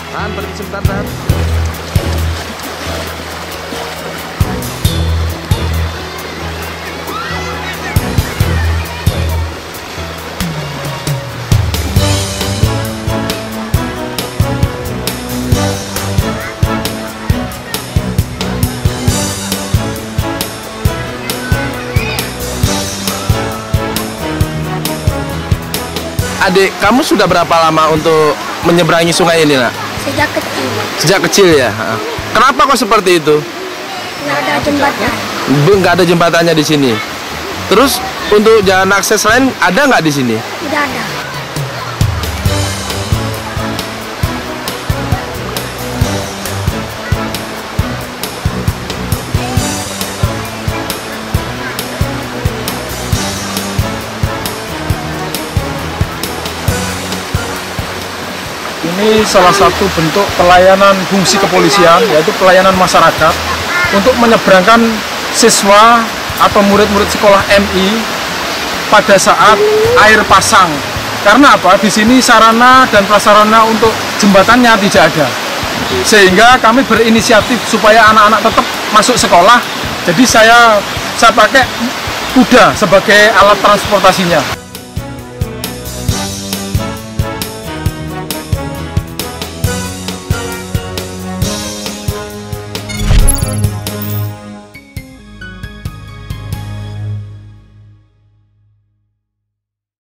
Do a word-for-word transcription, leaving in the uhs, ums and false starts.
Tahan, berhenti sebentar, tahan. Adik, kamu sudah berapa lama untuk menyeberangi sungai ini, nak? Sejak kecil. Sejak kecil ya? Kenapa kok seperti itu? Nggak ada jembatan. Nggak ada jembatannya di sini. Terus untuk jalan akses lain ada nggak di sini? Tidak ada. Ini salah satu bentuk pelayanan fungsi kepolisian, yaitu pelayanan masyarakat untuk menyeberangkan siswa atau murid-murid sekolah M I pada saat air pasang. Karena apa? Di sini sarana dan prasarana untuk jembatannya tidak ada. Sehingga kami berinisiatif supaya anak-anak tetap masuk sekolah. Jadi saya saya pakai kuda sebagai alat transportasinya.